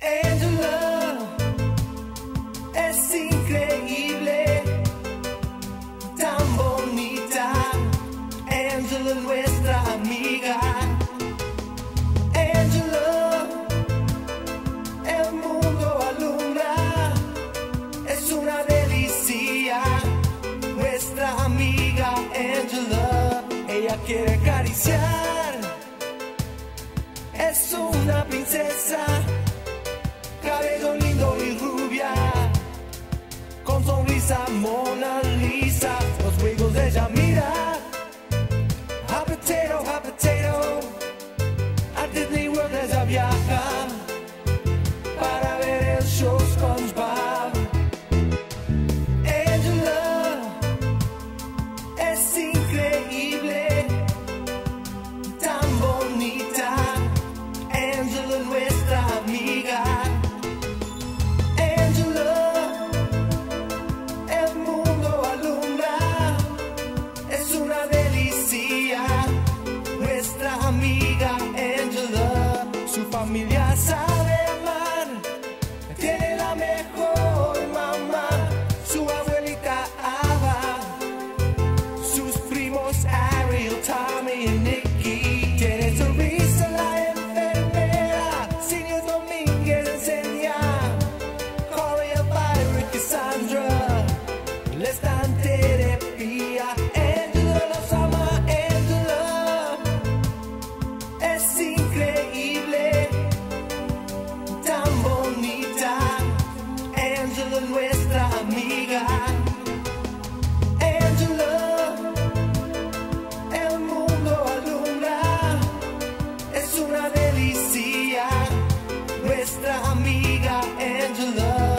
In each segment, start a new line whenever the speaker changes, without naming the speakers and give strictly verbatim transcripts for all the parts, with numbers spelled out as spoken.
Angela es increíble, tan bonita. Angela es nuestra amiga. Angela, el mundo alumbra, es una delicia. Nuestra amiga Angela, ella quiere acariciar, es una princesa, cabello lindo y rubia, con sonrisa Mona Lisa. Los juegos de ella mira, hot potato, hot potato. A Disney World ella viaja para ver el show SpongeBob. Angela es increíble, tan bonita. Angela es nuestra amiga. Angela, el mundo alumbra, es una delicia. Nuestra amiga Angela, su familia sabe amar, tiene la mejor mamá, su abuelita Ava, sus primos Ariel, Tommy y Nicky. Tiene sonrisa la enfermera, señor Domínguez enseña, Corey, Elvira y Cassandra les dan terapia. Angela los ama, Angela es increíble, tan bonita. Angela es nuestra amiga. Angela, el mundo alumbra, es una delicia. Nuestra amiga Angela,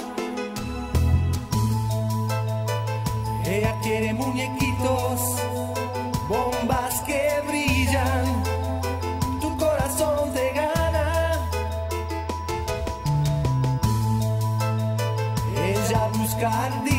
ella quiere muñequitos, bombas que brillan, tu corazón te gana. Ella busca